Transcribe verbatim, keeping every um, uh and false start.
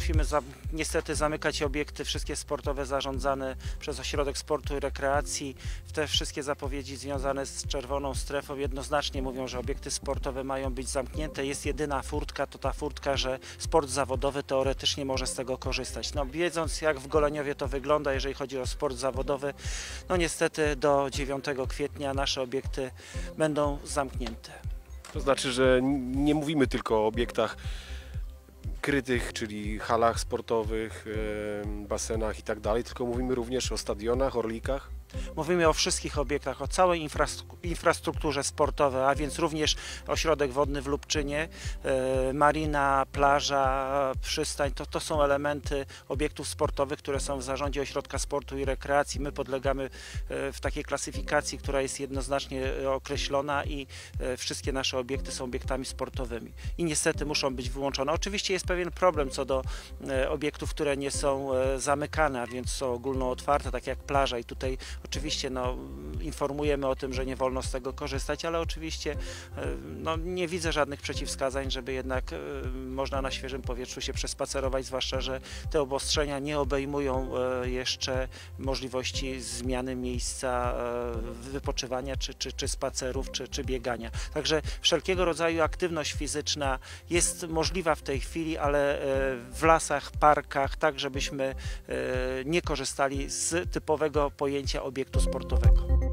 musimy za, niestety zamykać obiekty wszystkie sportowe zarządzane przez Ośrodek Sportu i Rekreacji. Te wszystkie zapowiedzi związane z czerwoną strefą jednoznacznie mówią, że obiekty sportowe mają być zamknięte. Jest jedyna furtka, to ta furtka, że sport zawodowy teoretycznie może z tego korzystać. No, wiedząc, jak w Goleniowie to wygląda, jeżeli chodzi o sport zawodowy, no niestety do dziewiątego kwietnia nasze obiekty będą zamknięte. To znaczy, że nie mówimy tylko o obiektach krytych, czyli halach sportowych, basenach i tak dalej, tylko mówimy również o stadionach, orlikach. Mówimy o wszystkich obiektach, o całej infrastrukturze sportowej, a więc również ośrodek wodny w Lubczynie, marina, plaża, przystań. To, to są elementy obiektów sportowych, które są w zarządzie Ośrodka Sportu i Rekreacji. My podlegamy w takiej klasyfikacji, która jest jednoznacznie określona i wszystkie nasze obiekty są obiektami sportowymi. I niestety muszą być wyłączone. Oczywiście jest pewien problem co do obiektów, które nie są zamykane, a więc są ogólnootwarte, tak jak plaża i tutaj oczywiście no, informujemy o tym, że nie wolno z tego korzystać, ale oczywiście no, nie widzę żadnych przeciwwskazań, żeby jednak można na świeżym powietrzu się przespacerować, zwłaszcza że te obostrzenia nie obejmują jeszcze możliwości zmiany miejsca wypoczywania, czy, czy, czy spacerów, czy, czy biegania. Także wszelkiego rodzaju aktywność fizyczna jest możliwa w tej chwili, ale w lasach, parkach, tak żebyśmy nie korzystali z typowego pojęcia obiektu sportowego.